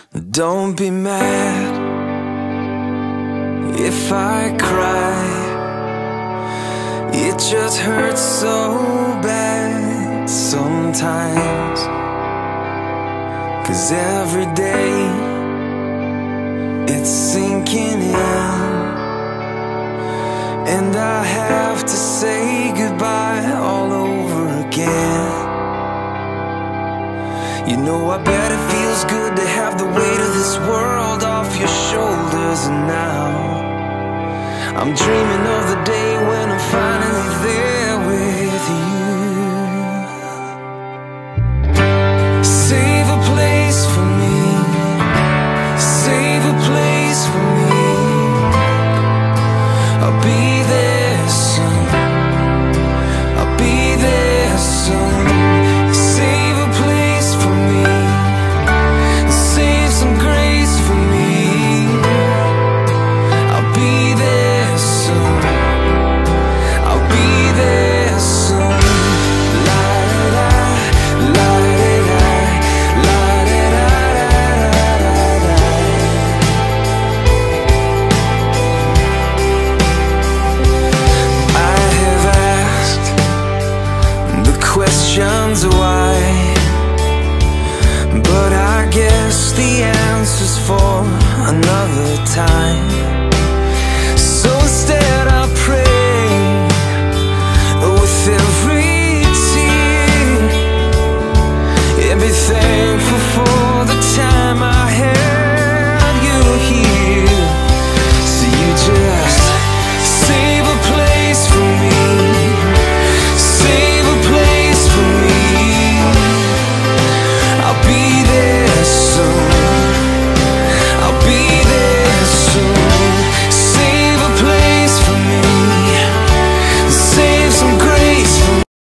Don't be mad if I cry. It just hurts so bad sometimes, 'cause every day it's sinking in, and I have to say goodbye all over again. You know, I bet it feels good to have the weight of this world off your shoulders, and now I'm dreaming of